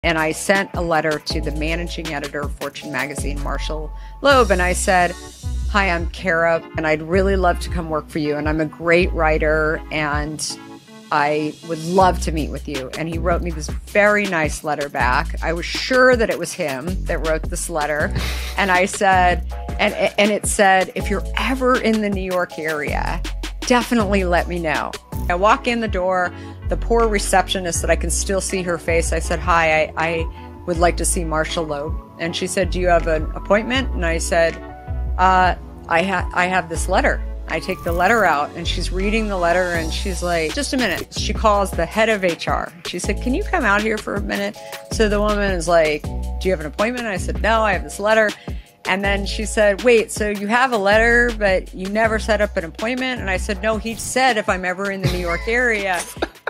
And I sent a letter to the managing editor of Fortune magazine, Marshall Loeb, and I said, "Hi, I'm Kara, and I'd really love to come work for you. And I'm a great writer, and I would love to meet with you." And he wrote me this very nice letter back. I was sure that it was him that wrote this letter. And I said, and it said, "If you're ever in the New York area, definitely let me know." I walk in the door, the poor receptionist that I can still see her face. I said, "Hi, I would like to see Marshall Loeb." And she said, "Do you have an appointment?" And I said, I have this letter. I take the letter out, and she's reading the letter, and she's like, "Just a minute." She calls the head of HR. She said, "Can you come out here for a minute?" So the woman is like, "Do you have an appointment?" And I said, "No, I have this letter." And then she said, "Wait, so you have a letter, but you never set up an appointment?" And I said, "No, he said if I'm ever in the New York area."